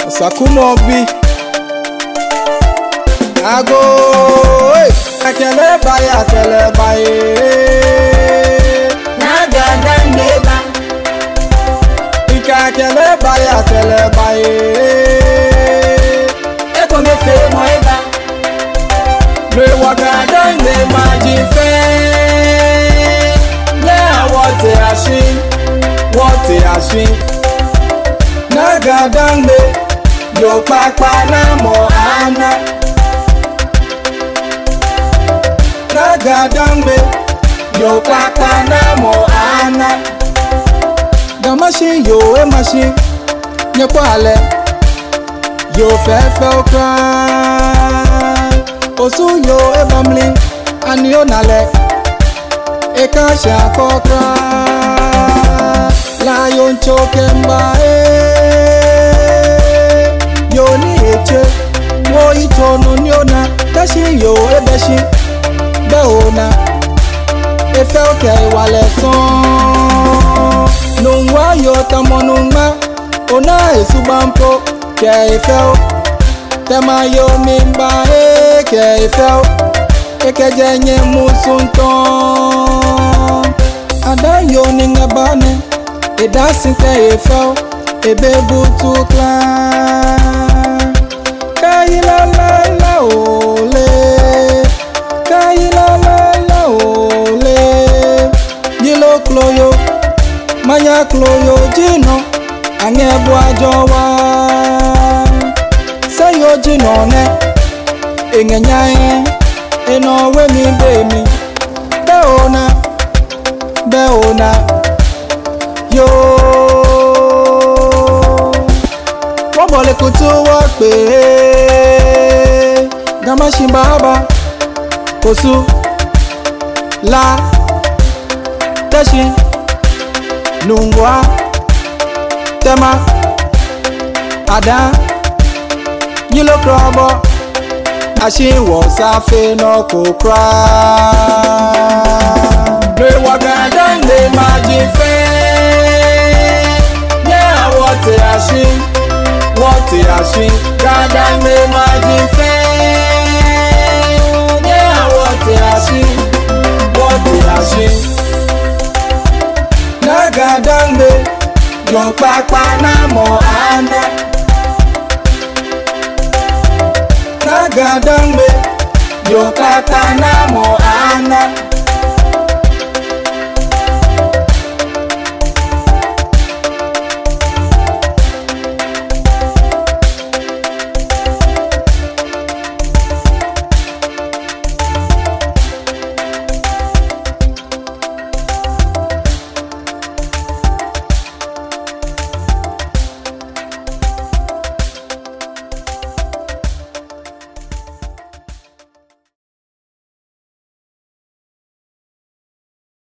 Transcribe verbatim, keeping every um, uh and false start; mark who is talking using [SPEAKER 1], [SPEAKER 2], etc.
[SPEAKER 1] Sakumobi Ago Akele baye akele baye
[SPEAKER 2] Naga dandeba
[SPEAKER 1] Ika akele baye akele baye
[SPEAKER 2] Eko me fe mo eba
[SPEAKER 1] Le waka dande maji fe
[SPEAKER 2] Yeah
[SPEAKER 1] What a shin What a shin Naga dande Yo papa na mo ana Naga dande Yo papa na mo ana Damashi yo e mashi Nye kwale Yo fefe okra Osu yo e bamli Ani yo nale E kasha kokra La yon choke mba e Yo ni eche Wo ito no nyona Tashi yo e beshi Beona E fe oke wale son Nungwa yo tamo nungma Ona e subampo Ke e fe o Tema yo mimba e Ke e fe o E ke jenye musunton Ada yo ninga bane E dancing ke e fe o E bebu tukla Kayi la la la ole Kayi la la la ole Yilo kloyo Maya kloyo jino Ange bua jowa Sayo jino ne Inge nyae Eno we mi be mi Beona Beona Yo Wabole kutu wakpe Gamashi baba Kosu La Tashi Nungwa Tema Ada Yilo krobo Ashi wosafe no kokra Le wagadan de maji fe Yeah what ashi What ashi Gadan de maji fe Yeah what ashi What ashi Nagadan de Yo papa na mo ana Nagadangbe Yo papa na mo ana